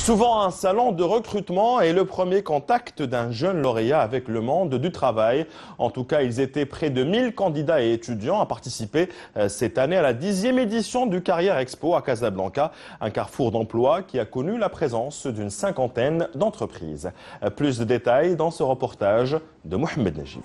Souvent un salon de recrutement est le premier contact d'un jeune lauréat avec le monde du travail. En tout cas, ils étaient près de 1000 candidats et étudiants à participer cette année à la 10e édition du Carrière Expo à Casablanca, un carrefour d'emploi qui a connu la présence d'une cinquantaine d'entreprises. Plus de détails dans ce reportage de Mohamed Najib.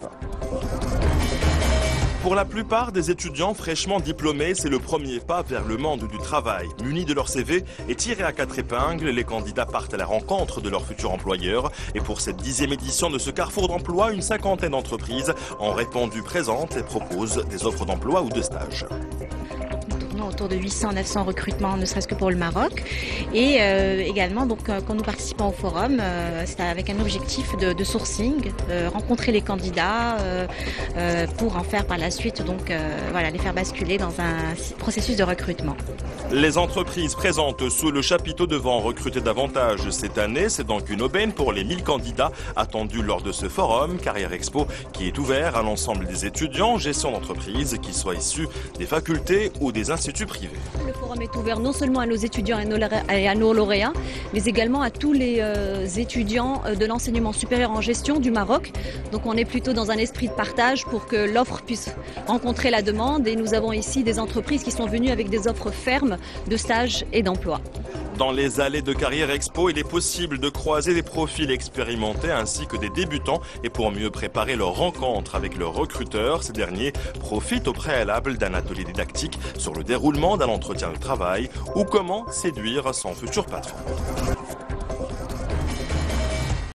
Pour la plupart des étudiants fraîchement diplômés, c'est le premier pas vers le monde du travail. Munis de leur CV et tirés à quatre épingles, les candidats partent à la rencontre de leur futur employeur. Et pour cette 10e édition de ce carrefour d'emploi, une cinquantaine d'entreprises ont répondu présentes et proposent des offres d'emploi ou de stage. Autour de 800-900 recrutements, ne serait-ce que pour le Maroc. Et également, donc, quand nous participons au forum, c'est avec un objectif de sourcing, rencontrer les candidats pour en faire par la suite, donc voilà, les faire basculer dans un processus de recrutement. Les entreprises présentes sous le chapiteau devront recruter davantage cette année. C'est donc une aubaine pour les 1000 candidats attendus lors de ce forum Carrière Expo qui est ouvert à l'ensemble des étudiants en gestion d'entreprise, qu'ils soient issus des facultés ou des instituts privés. Le forum est ouvert non seulement à nos étudiants et à nos lauréats, mais également à tous les étudiants de l'enseignement supérieur en gestion du Maroc. Donc on est plutôt dans un esprit de partage pour que l'offre puisse rencontrer la demande, et nous avons ici des entreprises qui sont venues avec des offres fermes de stage et d'emploi. Dans les allées de Carrière Expo, il est possible de croiser des profils expérimentés ainsi que des débutants. Et pour mieux préparer leur rencontre avec leurs recruteurs, ces derniers profitent au préalable d'un atelier didactique sur le déroulement d'un entretien de travail ou comment séduire son futur patron.